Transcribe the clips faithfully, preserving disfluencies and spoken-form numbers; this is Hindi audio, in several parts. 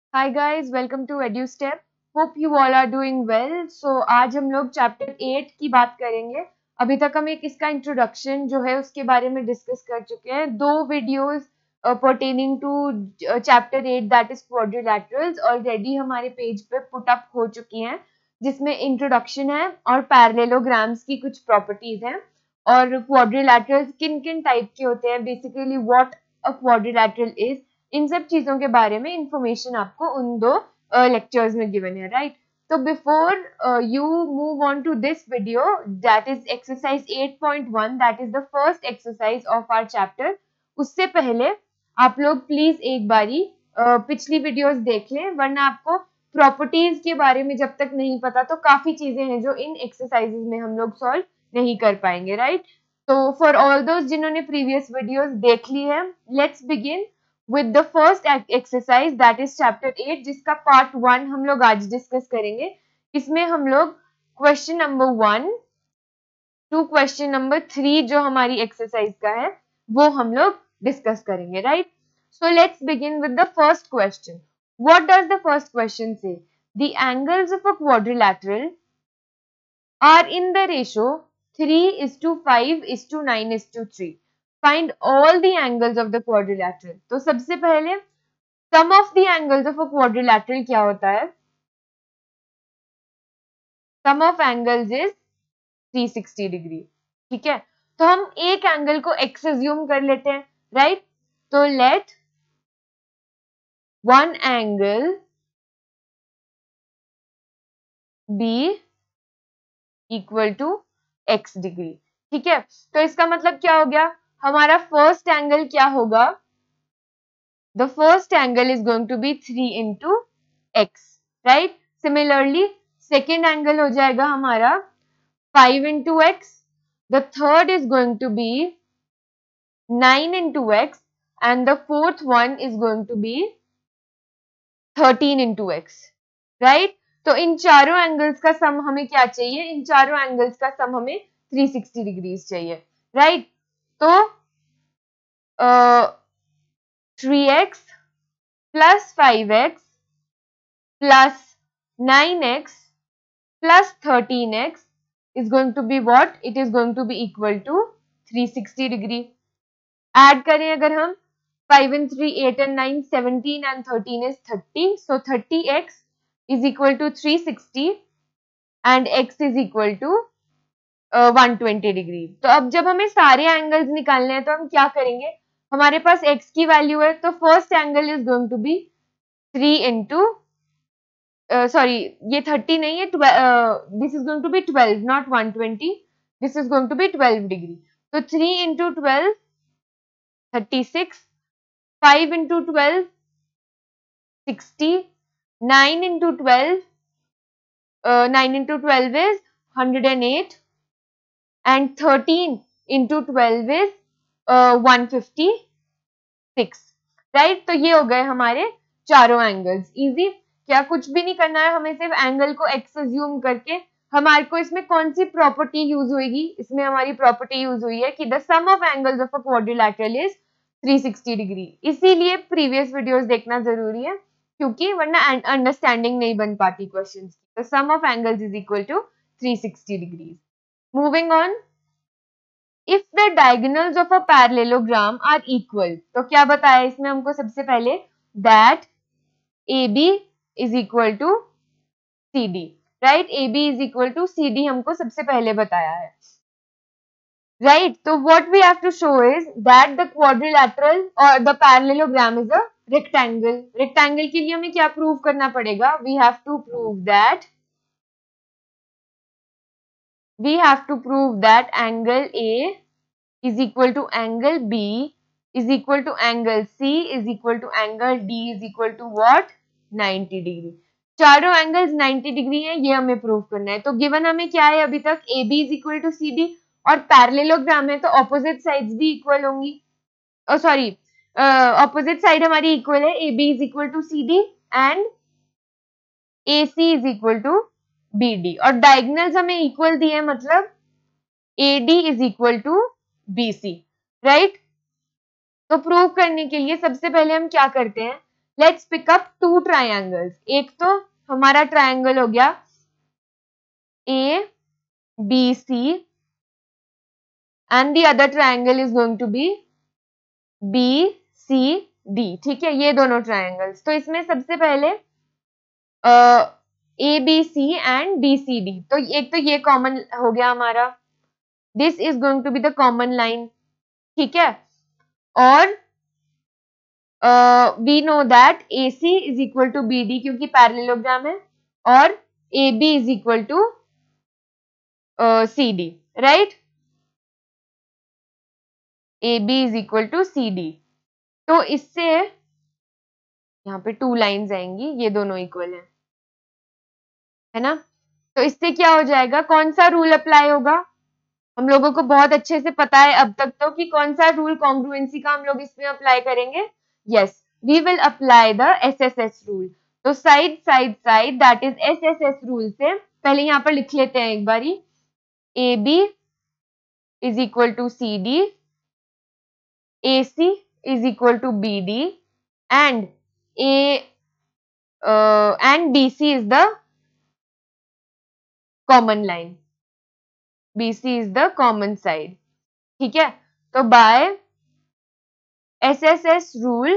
Hi guys, welcome to Edustep. Hope you all are doing well. So आज हम लोग चैप्टर एट की बात करेंगे। अभी तक हम एक इसका इंट्रोडक्शन जो है उसके बारे में डिस्कस कर चुके हैं। दो videos pertaining to chapter eight that is quadrilaterals already हमारे पेज पे पुट अप हो चुकी हैं, जिसमें इंट्रोडक्शन है और पैरेललोग्राम्स की कुछ प्रॉपर्टीज हैं और क्वाड्रिलैटरल्स किन किन टाइप के होते हैं, basically what a quadrilateral is, इन सब चीजों के बारे में इंफॉर्मेशन आपको उन दो लेक्चर्स uh, में गिवन है, राइट। तो before you move on to this video that is exercise eight point one, that is the first exercise of our chapter, उससे पहले आप लोग प्लीज एक बारी uh, पिछली वीडियोस देख लें, वरना आपको प्रॉपर्टीज के बारे में जब तक नहीं पता तो काफी चीजें हैं जो इन एक्सरसाइजेज में हम लोग सॉल्व नहीं कर पाएंगे, राइट। तो फॉर ऑल दोस्त जिन्होंने प्रीवियस वीडियोस देख ली है, let's begin with the first exercise that is chapter eight, जिसका part one हम लोग आज डिस्कस करेंगे। इसमें हम लोग question number one to question number three जो हमारी एक्सरसाइज का है वो हम लोग डिस्कस करेंगे, right. So let's begin with the first question. What does the first question say? The angles of a quadrilateral are in the ratio three is to five is to nine is to three. Find all the angles of the quadrilateral. तो सबसे पहले sum of the angles of a quadrilateral क्या होता है? Sum of angles is three sixty degree, ठीक है। तो हम एक एंगल को x assume कर लेते हैं, राइट। तो let one angle be equal to x degree, ठीक है। तो इसका मतलब क्या हो गया? हमारा फर्स्ट एंगल क्या होगा? The first angle is going to be three into x, right? Similarly, second angle हो जाएगा हमारा five into x. The third is going to be nine into x and the fourth one is going to be thirteen into x, right? तो इन चारों एंगल्स का सम हमें क्या चाहिए? इन चारों एंगल्स का सम हमें थ्री सिक्सटी डिग्रीज चाहिए, राइट। तो three x plus five x plus nine x plus thirteen x is going to be what? It is going to be equal to three sixty degree. Add करें अगर हम five and three, eight and nine, seventeen and thirteen is thirty. So thirty x is equal to three sixty and x is equal to uh, one twenty degree. तो अब जब हमें सारे एंगल्स निकालने हैं तो हम क्या करेंगे? हमारे पास x की वैल्यू है तो first angle is going to be three into sorry ये थर्टी नहीं है, this is going to be twelve, not one twenty, this is going to be twelve degree. तो three into twelve thirty six, five into twelve sixty, nine into twelve nine into twelve is hundred and eight and thirteen into twelve is one fifty six, right. तो ये हो गए हमारे चारों एंगल्स. इजी, क्या कुछ भी नहीं करना है, हमें सिर्फ एंगल को x अज्यूम करके हमारे को इसमें कौन सी प्रॉपर्टी यूज होगी? इसमें हमारी प्रॉपर्टी यूज हुई है कि the sum of angles of a quadrilateral is three sixty degree. इसीलिए प्रीवियस वीडियोस देखना जरूरी है, क्योंकि वरना अंडरस्टैंडिंग नहीं बन पाती क्वेश्चंस की. The sum of angles is equal to three sixty degree. Moving on, if the diagonals of a parallelogram are equal, तो क्या बताया इसमें हमको? सबसे पहले that A B is equal to C D, right? A B is equal to C D हमको सबसे पहले बताया है, right? तो what we have to show is that the quadrilateral or the parallelogram is a rectangle. Rectangle के लिए हमें क्या prove करना पड़ेगा? We have to prove that we have to prove that angle A is equal to angle B is equal to angle C is equal to angle D is equal to what? Ninety degree. चारों एंगल्स नाइंटी डिग्री हैं, ये हमें प्रूव करना है. तो गिवन हमें क्या है अभी तक? A B is equal to C D, और पैरेललोग्राम है तो ऑपोजिट साइड्स भी इक्वल होंगी. सॉरी, ऑपोजिट साइड हमारी इक्वल है. A B is equal to C D and A C is equal to B D, और डायगोनल्स हमें इक्वल दिए हैं, मतलब A D is equal to B C, right. तो प्रूव करने के लिए सबसे पहले हम क्या करते हैं? Let's pick up to triangles. एक तो हमारा ट्राइंगल हो गया A B C and the other triangle is going to be B C D. ठीक है, ये दोनों ट्राइंगल्स. तो इसमें सबसे पहले A B C and B C D. तो एक तो ये कॉमन हो गया हमारा. This is going to be the common line. ठीक है, और we know that A C is equal to B D क्योंकि पैरेललोग्राम है, और A B is equal to C D. Right, A B is equal to C D. तो इससे यहाँ पे टू लाइंस आएंगी, ये दोनों इक्वल है है ना. तो इससे क्या हो जाएगा, कौन सा रूल अप्लाई होगा, हम लोगों को बहुत अच्छे से पता है अब तक तो कि कौन सा रूल कॉन्ग्रुएंसी का हम लोग इसमें अप्लाई करेंगे. Yes, we will apply the S S S rule. तो side side side that is S S S rule से पहले यहाँ पर लिख लेते हैं एक बारी. A B is equal to C D, A C is equal to B D, and A uh, and B C is the common line. B C is the common side. ठीक है, तो by S S S rule,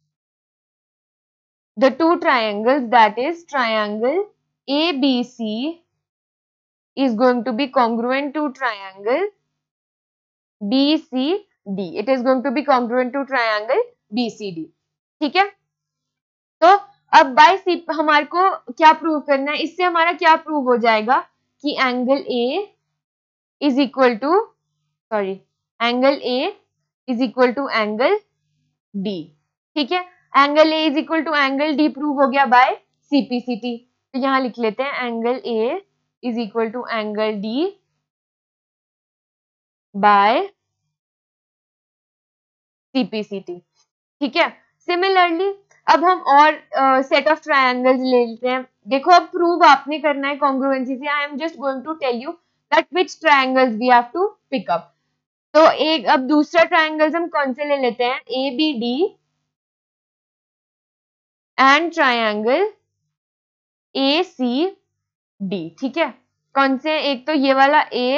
the two triangles, that is triangle A B C is going to be congruent to triangle B C D. It is going to be congruent to triangle B C D. ठीक है, तो अब बाय सी हमारे को क्या प्रूव करना है, इससे हमारा क्या प्रूव हो जाएगा कि angle A is equal to sorry angle A is equal to angle D. ठीक है, angle A is equal to angle D prove हो गया बाय सीपीसीटी. तो यहां लिख लेते हैं angle A is equal to angle D by CPCT. ठीक है, सिमिलरली अब हम और सेट ऑफ ट्रायंगल्स ले लेते हैं. देखो अब प्रूव आपने करना है कॉन्ग्रुएंसी से. I am just going to tell you that which triangles we have to pick up. तो एक अब दूसरा ट्रायंगल्स हम कौन से ले लेते हैं, A B D and triangle A C D. ठीक है, कौन से, एक तो ये वाला A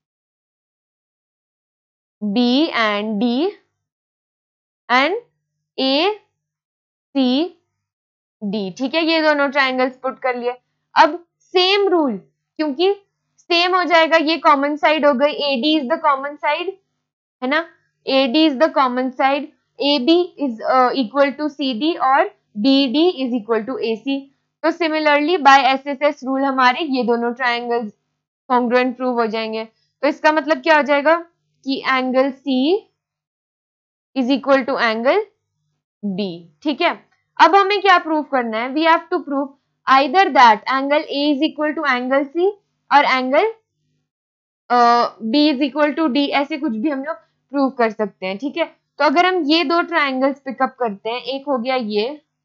B and D and A C D. ठीक है, ये दोनों ट्रायंगल्स पुट कर लिए. अब सेम रूल, क्योंकि सेम हो जाएगा, ये कॉमन साइड हो गई, A D is the common side है ना, A D is the common side, A B is equal to C D और B D is equal to A C. तो similarly by S S S rule हमारे ये दोनों ट्रायंगल्स कॉन्ग्रुएंट प्रूव हो जाएंगे. तो इसका मतलब क्या हो जाएगा कि angle C is equal to angle B. ठीक है, अब हमें क्या प्रूव करना है, we have to prove either that angle A is equal to angle C और angle B is equal to D. ऐसे कुछ भी हम लोग प्रूव कर सकते हैं. ठीक है, तो अगर हम ये दो ट्रायंगल्स पिकअप करते हैं, एक हो गया ये,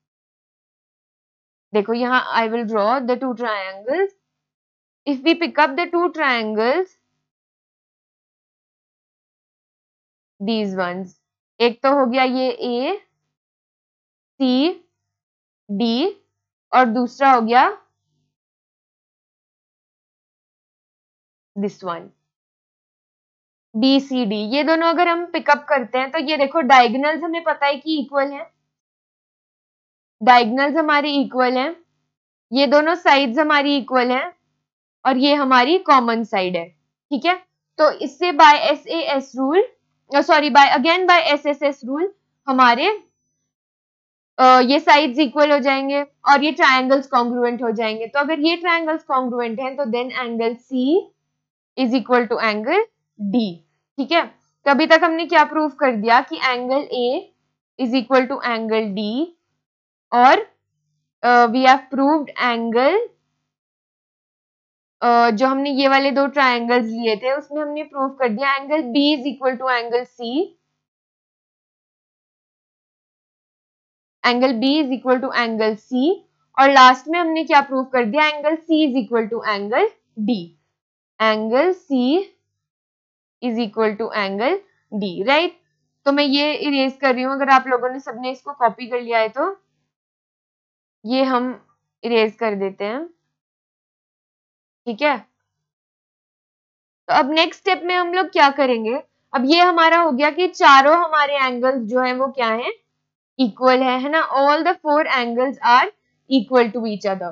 देखो यहाँ I will draw the two triangles. If we pick up the two triangles, these ones, एक तो हो गया ये ए सी डी और दूसरा हो गया this one B C D. ये दोनों अगर हम पिकअप करते हैं तो ये देखो डायगोनल्स हमें पता है कि इक्वल है, डायगोनल्स हमारी इक्वल है, ये दोनों साइड्स हमारी इक्वल है और ये हमारी कॉमन साइड है. ठीक है, तो इससे by S A S rule, sorry by again by S S S rule हमारे uh, ये साइड्स इक्वल हो जाएंगे और ये ट्रायंगल्स कॉन्ग्रुएंट हो जाएंगे. तो अगर ये ट्रायंगल्स कॉन्ग्रुएंट हैं तो then angle C is equal to angle D. ठीक है, तो अभी तक हमने क्या प्रूव कर दिया कि angle A is equal to angle D और वी हैव प्रूव्ड एंगल, जो हमने ये वाले दो ट्रायंगल्स लिए थे उसमें हमने प्रूव कर दिया angle B is equal to angle C, angle B is equal to angle C, और लास्ट में हमने क्या प्रूव कर दिया, angle C is equal to angle D. Angle C is equal to angle D. Right, तो मैं ये इरेज कर रही हूँ, अगर आप लोगों ने सबने इसको कॉपी कर लिया है तो ये हम इरेज कर देते हैं, ठीक है। तो अब नेक्स्ट स्टेप में हम लोग क्या करेंगे, अब ये हमारा हो गया कि चारों हमारे एंगल्स जो है वो क्या है, इक्वल है, है ना। All the four angles are equal to each other.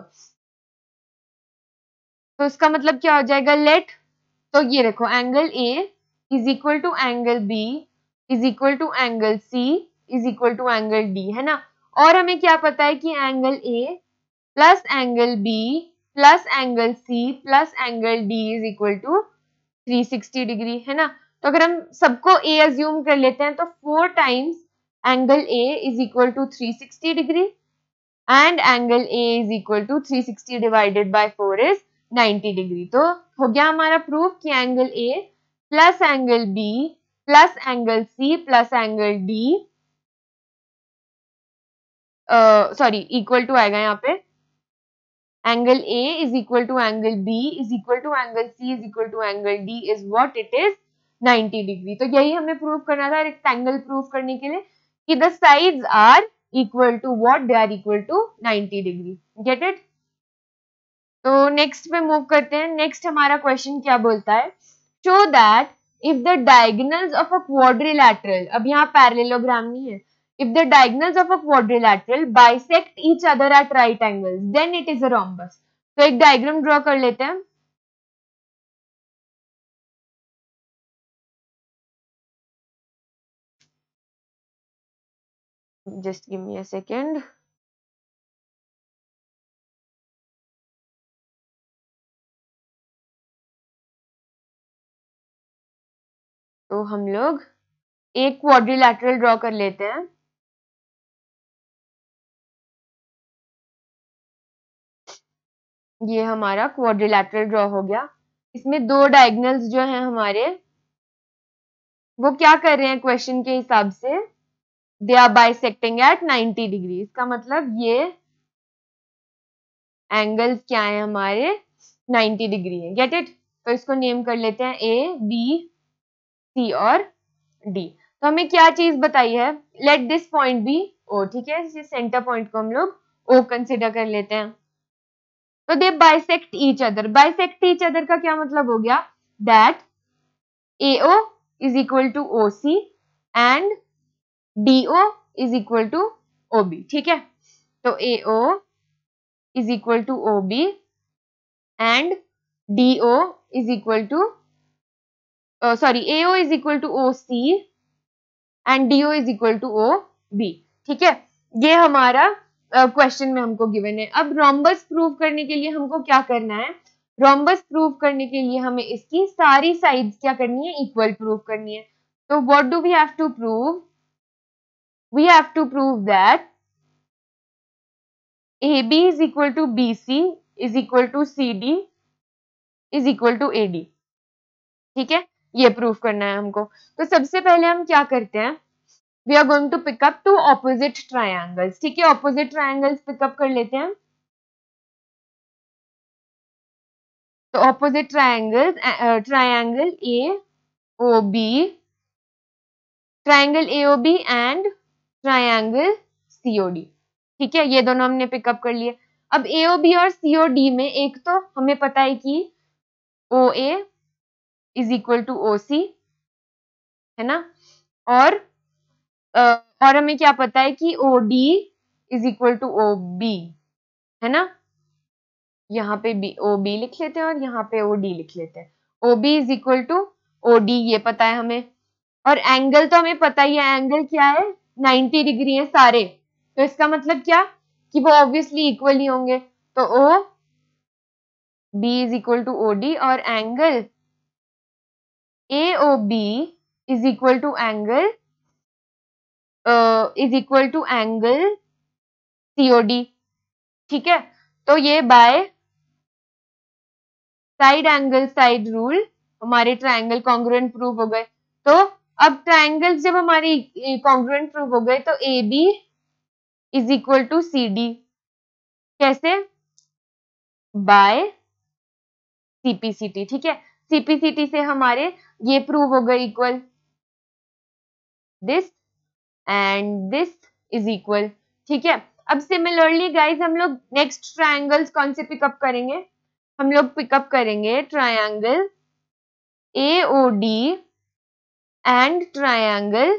तो इसका मतलब क्या हो जाएगा, लेट, तो ये देखो angle A is equal to angle B is equal to angle C is equal to angle D, है ना। और हमें क्या पता है कि angle A plus angle B plus angle C plus angle D is equal to three sixty degree, है ना। तो अगर हम सबको ए अज्यूम कर लेते हैं तो four times angle A is equal to three sixty degree and angle A is equal to three sixty divided by four is ninety degree. तो हो गया हमारा प्रूफ कि angle A plus angle B plus angle C plus angle D sorry equal to आएगा यहाँ पे, angle A is equal to angle B is equal to angle C is equal to angle D is what it is ninety degree. तो यही हमें प्रूव करना था रेक्टेंगल प्रूव करने के लिए कि the sides are equal to what, they are equal to ninety degree. Get it. तो नेक्स्ट पे मूव करते हैं। नेक्स्ट हमारा क्वेश्चन क्या बोलता है, show that if the diagonals of a quadrilateral, अब यहाँ पैरेललोग्राम नहीं है, if the diagonals of a quadrilateral bisect each other at right angles then it is a rhombus। तो एक डायग्राम ड्रॉ कर लेते हैं। Just give me a second. तो हम लोग एक क्वाड्रिलैटरल ड्रॉ कर लेते हैं। ये हमारा क्वाड्रिलैटरल ड्रॉ हो गया। इसमें दो डायगोनल्स जो हैं हमारे, वो क्या कर रहे हैं क्वेश्चन के हिसाब से, they are bisecting at ninety degree. इसका मतलब ये एंगल्स क्या है हमारे, नाइंटी डिग्री है। Get it. तो इसको नेम कर लेते हैं ए बी सी और डी। तो हमें क्या चीज बताई है, let this point B O, ठीक है। इस सेंटर पॉइंट को हम लोग ओ कंसिडर कर लेते हैं। तो they bisect each other, bisect each other का क्या मतलब हो गया, that A O is equal to O C and D O is equal to O B, ठीक है। तो A O is equal to O B and D O is equal to sorry A O is equal to O C and D O is equal to O B, ठीक है। ये हमारा क्वेश्चन uh, में हमको गिवन है। अब रोम्बस प्रूव करने के लिए हमको क्या करना है, रोम्बस प्रूव करने के लिए हमें इसकी सारी साइड्स क्या करनी है, इक्वल प्रूव करनी है। तो what do we have to prove, we have to prove that A B is equal to B C is equal to C D is equal to A D, ठीक है। ये प्रूव करना है हमको। तो सबसे पहले हम क्या करते हैं, we are going to pick up two opposite triangles, ठीक है। opposite triangles pick up कर लेते हैं। तो opposite triangles, uh, triangle A O B, triangle A O B and triangle C O D, ठीक है। ये दोनों हमने पिकअप कर लिए। अब A O B और C O D में एक तो हमें पता है कि O A is equal to O C, है ना। और uh, और हमें क्या पता है कि O D is equal to O B, है ना। यहाँ पे बी ओ बी लिख लेते हैं और यहाँ पे ओ डी लिख लेते हैं। O B is equal to O D, ये पता है हमें। और एंगल तो हमें पता ही है, एंगल क्या है, नाइंटी डिग्री है सारे। तो इसका मतलब क्या कि वो ऑब्वियसली इक्वल ही होंगे। तो O B is equal to O D और angle A O B is equal to angle is equal to angle C O D, ठीक है। तो ये by side angle side rule हमारे ट्रायंगल कॉन्ग्रुएंट प्रूव हो गए। तो अब ट्रायंगल्स जब हमारी कॉन्ग्रुएंट प्रूव हो गए तो A B is equal to C D, कैसे, बाय सीपीसीटी, ठीक है। सीपीसीटी से हमारे ये प्रूव हो गए equal, this and this is equal, ठीक है। अब सिमिलरली गाइज हम लोग नेक्स्ट ट्रायंगल्स कौन से पिकअप करेंगे? हम लोग पिकअप करेंगे triangle A O D and triangle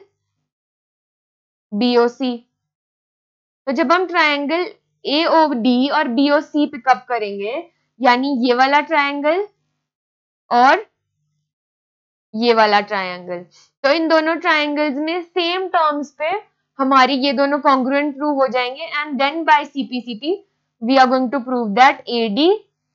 B O C। तो जब हम ट्रायंगल A O D और B O C पिकअप करेंगे, यानी ये वाला ट्रायंगल और ये वाला ट्रायंगल, तो इन दोनों ट्रायंगल्स में सेम टर्म्स पे हमारी ये दोनों कॉन्ग्रुएंट प्रूव हो जाएंगे and then by CPCT we are going to prove that AD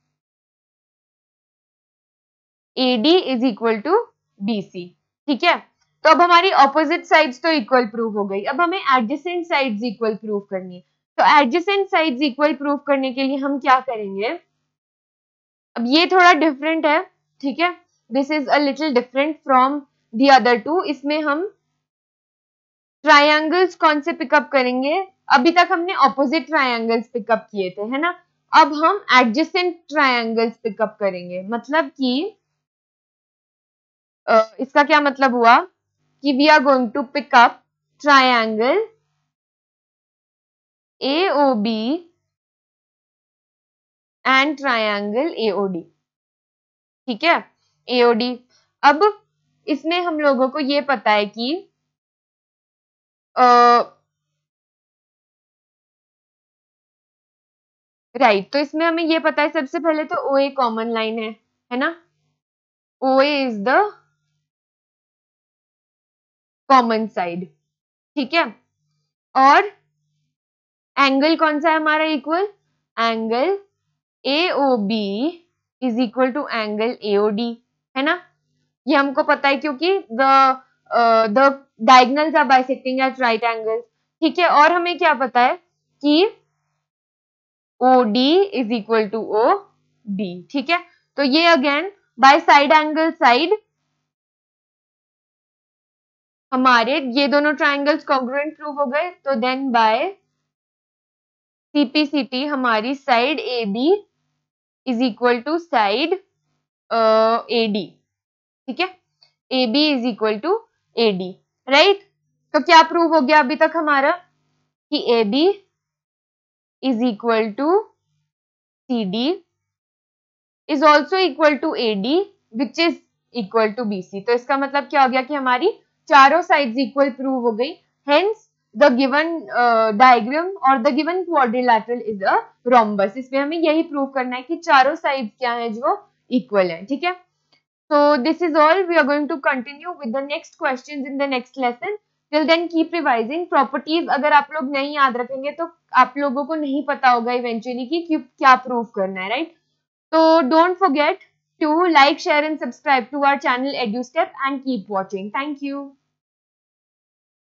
AD is equal to B C। ठीक है, तो अब हमारी ऑपोजिट साइड्स तो इक्वल प्रूव हो गई, अब हमें एडजेसेंट साइड्स इक्वल प्रूव करनी है। तो एडजेसेंट साइड्स इक्वल प्रूव करने के लिए हम क्या करेंगे? अब ये थोड़ा डिफरेंट है, ठीक है, this is a little different from the other two. इसमें हम ट्रायंगल्स कौन से पिकअप करेंगे? अभी तक हमने ऑपोजिट ट्रायंगल्स पिकअप किए थे, है ना। अब हम एडजेसेंट ट्रायंगल्स पिकअप करेंगे, मतलब कि uh, इसका क्या मतलब हुआ कि we are going to pick up triangle A O B and triangle A O D। ठीक है, A O D। अब इसमें हम लोगों को ये पता है कि राइट right, तो इसमें हमें ये पता है सबसे पहले तो O A कॉमन लाइन है, है ना। O A is the common side, ठीक है। और एंगल कौन सा है हमारा equal? Angle A O B is equal to angle A O D, है ना। ये हमको पता है क्योंकि the the diagonals are bisecting at right angle, ठीक है। और हमें क्या पता है कि O D is equal to O B, ठीक है। तो ये again by side angle side हमारे ये दोनों ट्रायंगल्स कॉन्ग्रुएंट प्रूव हो गए, तो देन बाय सीपीसीटी हमारी side A B is equal to side A D, ठीक है। A B is equal to A D, right. तो क्या प्रूव हो गया अभी तक हमारा कि A B is equal to C D is also equal to A D which is equal to B C. तो इसका मतलब क्या हो गया कि हमारी चारों साइड्स इक्वल प्रूव हो गई, हेंस द गिवन डायग्राम और the given quadrilateral is a rhombus. इसमें हमें यही प्रूव करना है कि चारों साइड्स क्या है जो इक्वल है, ठीक है। So this is all. We are going to continue with the next questions in the next lesson. Till then keep revising. Properties अगर आप लोग नहीं याद रखेंगे तो आप लोगों को नहीं पता होगा eventually कि क्या प्रूव करना है, right? So don't forget to like, share and subscribe to our channel EduStep and keep watching. Thank you.